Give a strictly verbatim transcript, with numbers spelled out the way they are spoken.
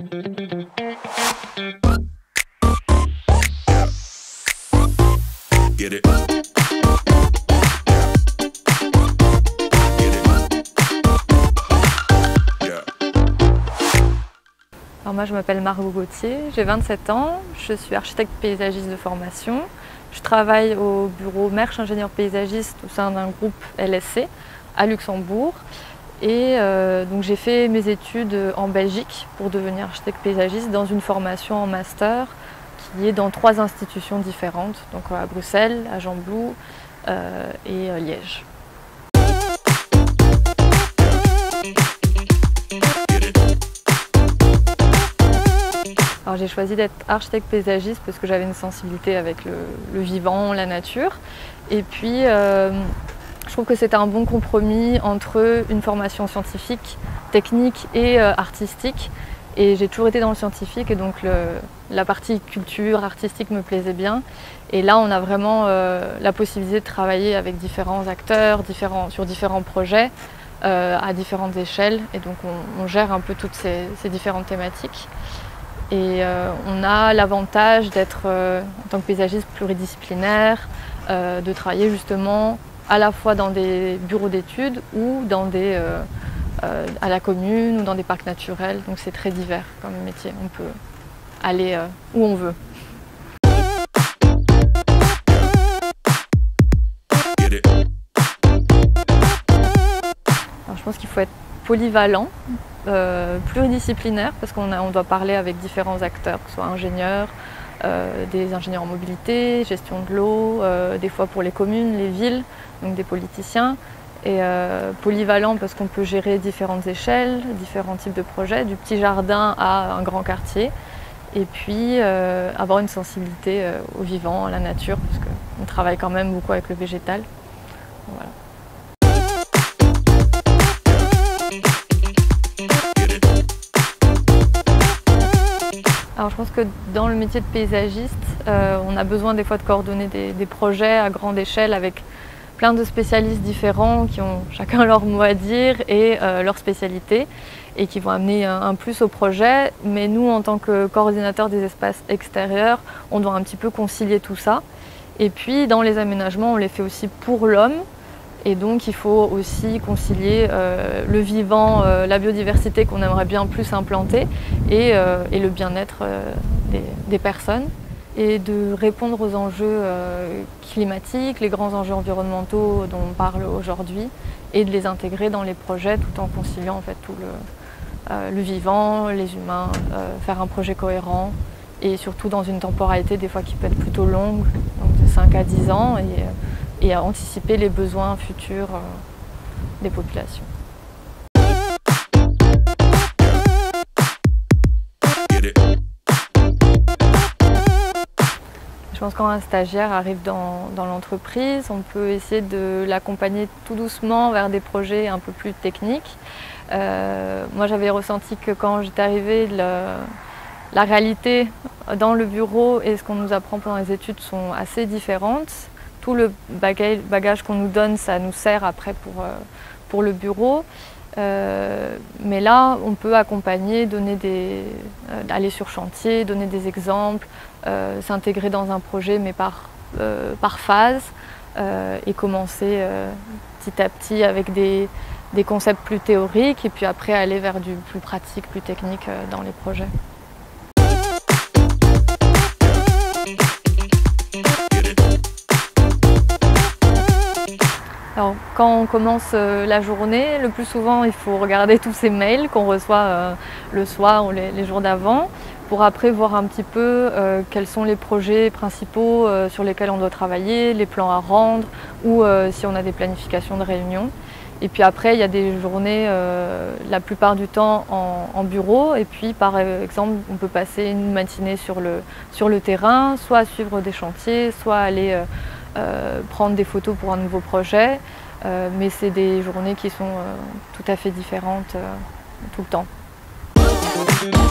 Get it. Alors moi je m'appelle Margot Gauthier, j'ai vingt-sept ans, je suis architecte paysagiste de formation. Je travaille au bureau Mersch ingénieur paysagiste au sein d'un groupe L S C à Luxembourg. Et euh, donc j'ai fait mes études en Belgique pour devenir architecte paysagiste dans une formation en master qui est dans trois institutions différentes, donc à Bruxelles, à Gembloux euh, et euh, Liège. Alors j'ai choisi d'être architecte paysagiste parce que j'avais une sensibilité avec le, le vivant, la nature. Et puis euh, je trouve que c'était un bon compromis entre une formation scientifique, technique et euh, artistique. Et j'ai toujours été dans le scientifique et donc le, la partie culture, artistique me plaisait bien. Et là on a vraiment euh, la possibilité de travailler avec différents acteurs, différents, sur différents projets, euh, à différentes échelles. Et donc on, on gère un peu toutes ces, ces différentes thématiques. Et euh, on a l'avantage d'être, euh, en tant que paysagiste, pluridisciplinaire, euh, de travailler justement à la fois dans des bureaux d'études ou dans des, euh, euh, à la commune ou dans des parcs naturels. Donc c'est très divers comme métier, on peut aller euh, où on veut. Alors, je pense qu'il faut être polyvalent. Euh, pluridisciplinaire parce qu'on on doit parler avec différents acteurs, que ce soit ingénieurs, euh, des ingénieurs en mobilité, gestion de l'eau, euh, des fois pour les communes, les villes, donc des politiciens. Et euh, polyvalent parce qu'on peut gérer différentes échelles, différents types de projets, du petit jardin à un grand quartier. Et puis euh, avoir une sensibilité euh, au vivant, à la nature, parce qu'on travaille quand même beaucoup avec le végétal. Voilà. Alors je pense que dans le métier de paysagiste, euh, on a besoin des fois de coordonner des, des projets à grande échelle avec plein de spécialistes différents qui ont chacun leur mot à dire et euh, leur spécialité et qui vont amener un, un plus au projet. Mais nous, en tant que coordinateur des espaces extérieurs, on doit un petit peu concilier tout ça. Et puis dans les aménagements, on les fait aussi pour l'homme. Et donc il faut aussi concilier euh, le vivant, euh, la biodiversité qu'on aimerait bien plus implanter et, euh, et le bien-être euh, des, des personnes. Et de répondre aux enjeux euh, climatiques, les grands enjeux environnementaux dont on parle aujourd'hui et de les intégrer dans les projets tout en conciliant en fait, tout le, euh, le vivant, les humains, euh, faire un projet cohérent et surtout dans une temporalité des fois qui peut être plutôt longue, donc de cinq à dix ans. Et, et à anticiper les besoins futurs euh, des populations. Je pense que quand un stagiaire arrive dans, dans l'entreprise, on peut essayer de l'accompagner tout doucement vers des projets un peu plus techniques. Euh, moi j'avais ressenti que quand j'étais arrivée, le, la réalité dans le bureau et ce qu'on nous apprend pendant les études sont assez différentes. Tout le bagage qu'on nous donne, ça nous sert après pour, pour le bureau. Euh, mais là, on peut accompagner, donner des, euh, aller sur chantier, donner des exemples, euh, s'intégrer dans un projet, mais par, euh, par phase, euh, et commencer euh, petit à petit avec des, des concepts plus théoriques, et puis après aller vers du plus pratique, plus technique euh, dans les projets. Alors, quand on commence euh, la journée, le plus souvent il faut regarder tous ces mails qu'on reçoit euh, le soir ou les, les jours d'avant pour après voir un petit peu euh, quels sont les projets principaux euh, sur lesquels on doit travailler, les plans à rendre ou euh, si on a des planifications de réunions. Et puis après il y a des journées euh, la plupart du temps en, en bureau et puis par exemple on peut passer une matinée sur le, sur le terrain, soit à suivre des chantiers, soit aller euh, Euh, prendre des photos pour un nouveau projet, euh, mais c'est des journées qui sont euh, tout à fait différentes euh, tout le temps.